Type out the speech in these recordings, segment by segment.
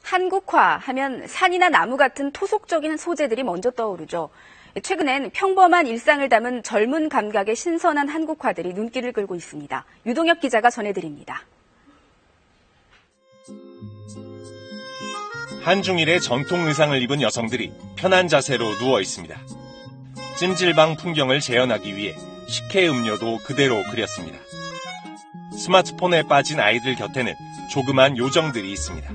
한국화 하면 산이나 나무 같은 토속적인 소재들이 먼저 떠오르죠. 최근엔 평범한 일상을 담은 젊은 감각의 신선한 한국화들이 눈길을 끌고 있습니다. 유동엽 기자가 전해드립니다. 한중일의 전통 의상을 입은 여성들이 편한 자세로 누워 있습니다. 찜질방 풍경을 재현하기 위해 식혜 음료도 그대로 그렸습니다. 스마트폰에 빠진 아이들 곁에는 조그만 요정들이 있습니다.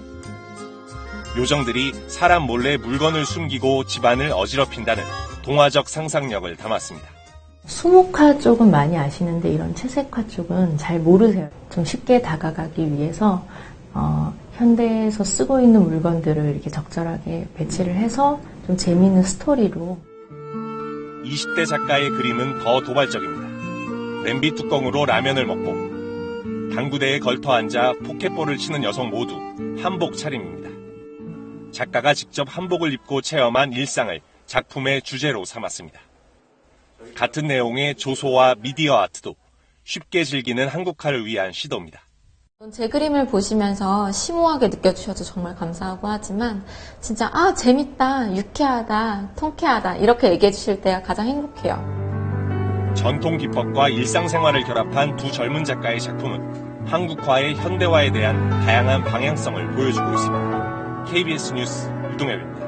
요정들이 사람 몰래 물건을 숨기고 집안을 어지럽힌다는 동화적 상상력을 담았습니다. 수묵화 쪽은 많이 아시는데 이런 채색화 쪽은 잘 모르세요. 좀 쉽게 다가가기 위해서 현대에서 쓰고 있는 물건들을 이렇게 적절하게 배치를 해서 좀 재미있는 스토리로. 20대 작가의 그림은 더 도발적입니다. 냄비 뚜껑으로 라면을 먹고 당구대에 걸터 앉아 포켓볼을 치는 여성 모두 한복 차림입니다. 작가가 직접 한복을 입고 체험한 일상을 작품의 주제로 삼았습니다. 같은 내용의 조소와 미디어 아트도 쉽게 즐기는 한국화를 위한 시도입니다. 제 그림을 보시면서 심오하게 느껴주셔서 정말 감사하고 하지만 진짜 재밌다, 유쾌하다, 통쾌하다 이렇게 얘기해 주실 때가 가장 행복해요. 전통 기법과 일상생활을 결합한 두 젊은 작가의 작품은 한국화의 현대화에 대한 다양한 방향성을 보여주고 있습니다. KBS 뉴스 유동엽입니다.